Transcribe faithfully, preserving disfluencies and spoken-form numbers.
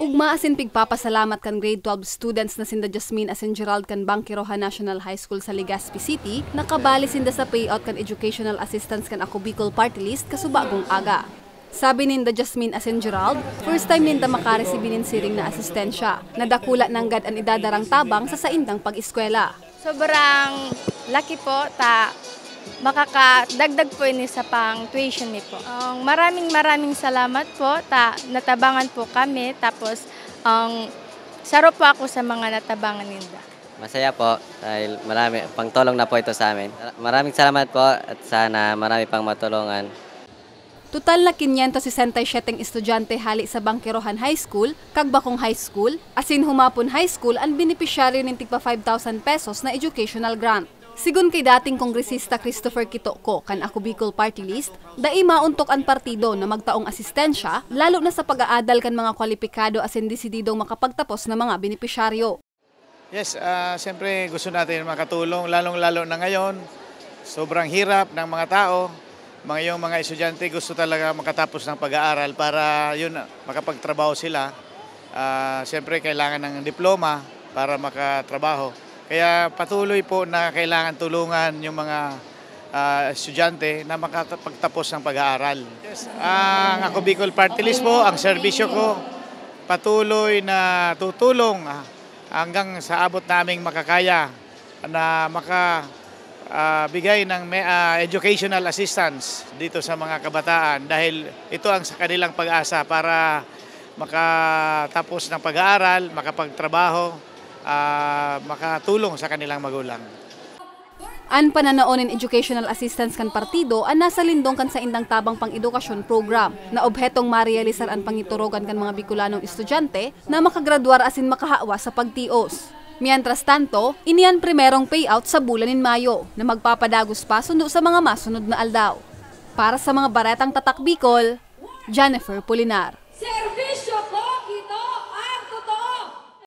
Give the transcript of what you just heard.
Ugma asin pigpapasalamat kan grade twelve students na sinda Jasmine asin Gerald kan Bangkiroha National High School sa Legazpi City, nakabali sinda sa payout kan educational assistance kan Ako Bicol Party List kasubagong aga. Sabi ninda Jasmine asin Gerald, first time ninda makaresibin nin siring na asistensya, nadakula nanggad ang idadarang tabang sa saindang pag-eskwela. Sobrang lucky po ta makakadagdag po ini sa pang tuition ni po. Um, maraming maraming salamat po ta natabangan po kami tapos ang um, saro po ako sa mga natabangan ninda. Masaya po dahil marami pangtulong na po ito sa amin. Maraming salamat po at sana marami pang matulungan. Total na kinsyento sesentasyete estudyante hali sa Bangkirohan High School, Kagbakong High School, asin Humapon High School ang benepisyaryo ng tigpa five thousand pesos na educational grant. Sigun kay dating Kongresista Christopher Kitoko kan Ako Bicol Party List, dai mauntok ang partido na magtaong asistensya, lalo na sa pag-aadal kan mga kwalipikado asin desididong makapagtapos na mga benepisyaryo. Yes, uh, siyempre gusto natin makatulong, lalong-lalo na ngayon. Sobrang hirap ng mga tao. Mga yung mga estudyante gusto talaga makatapos ng pag-aaral para yun makapagtrabaho sila. Uh, siyempre kailangan ng diploma para makatrabaho. Kaya patuloy po na kailangan tulungan yung mga uh, estudyante na makapagtapos ng pag-aaral. Yes, ang Ako Bicol Party List po, ang serbisyo ko, patuloy na tutulong hanggang sa abot naming makakaya na makabigay uh, ng uh, educational assistance dito sa mga kabataan dahil ito ang sa kanilang pag-asa para makatapos ng pag-aaral, makapagtrabaho, Uh, makatulong sa kanilang magulang. An pananaonin educational assistance kan partido ang nasa lindong kan sa indang tabang pang-edukasyon program na obhetong marealisar ang pangiturogan kan mga Bicolanong estudyante na makagraduar asin makahawa sa pagtios. Mientras tanto, iniyan primerong payout sa bulan in Mayo na magpapadagos pa sundo sa mga masunod na aldaw. Para sa mga baretang tatak Bicol, Jennifer Pulinar.